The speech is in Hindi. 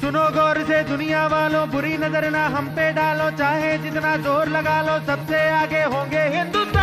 सुनो गौर से दुनिया वालों, बुरी नजर ना हम पे डालो, चाहे जितना जोर लगा लो सबसे आगे होंगे हिंदुत्व।